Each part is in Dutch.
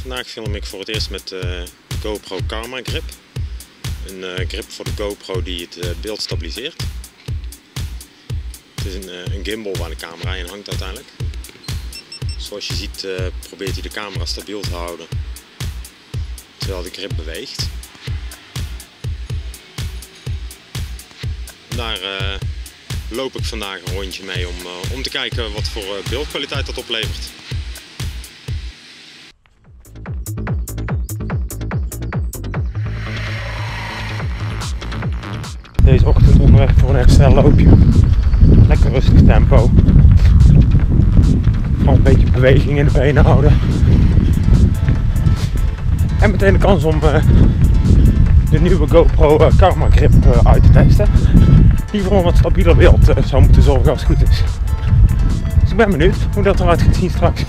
Vandaag film ik voor het eerst met de GoPro Karma Grip. Een grip voor de GoPro die het beeld stabiliseert. Het is een gimbal waar de camera in hangt uiteindelijk. Zoals je ziet probeert hij de camera stabiel te houden terwijl de grip beweegt. Daar loop ik vandaag een rondje mee om te kijken wat voor beeldkwaliteit dat oplevert. Deze ochtend onderweg voor een herstelloopje. Lekker rustig tempo. Vooral een beetje beweging in de benen houden. En meteen de kans om de nieuwe GoPro Karma Grip uit te testen. Die voor een wat stabieler beeld zou moeten zorgen als het goed is. Dus ik ben benieuwd hoe dat eruit gaat zien straks.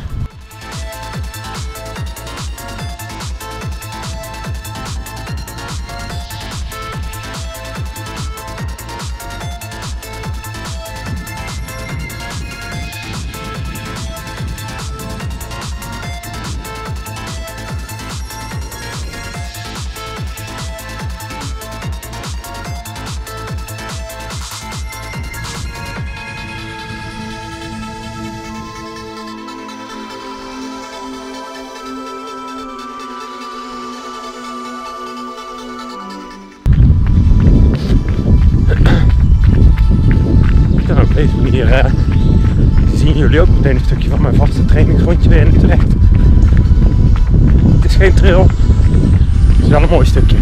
Op deze manier zien jullie ook meteen een stukje van mijn vaste trainingsrondje weer in Utrecht. Het is geen trail, het is wel een mooi stukje.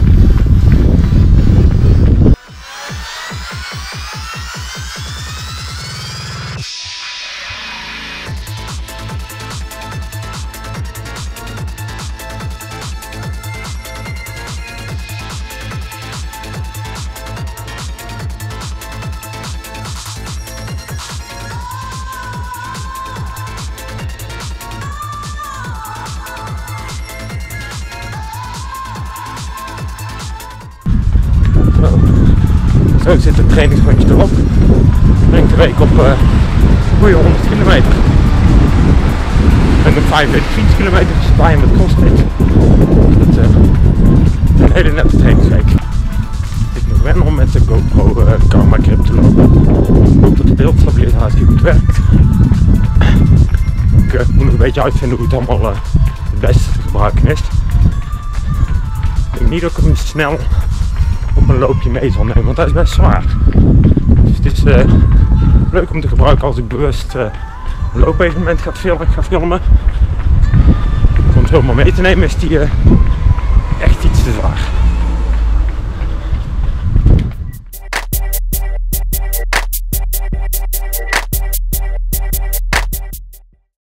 Zo zit het trainingsrondje erop. Ik denk de week op goede 100 kilometer. En nog 45 fietskilometer sta je met CrossFit. Dat is een hele nette trainingsweek. Ik nog wennen om met de GoPro Karma Grip te lopen. Ik hoop dat de beeldstabilisatie goed werkt. Ik moet nog een beetje uitvinden hoe het allemaal het beste te gebruiken is. Ik denk niet dat ik hem snel op een loopje mee zal nemen, want hij is best zwaar. Dus het is leuk om te gebruiken als ik bewust een loopevenement ga filmen. Om het helemaal mee te nemen is die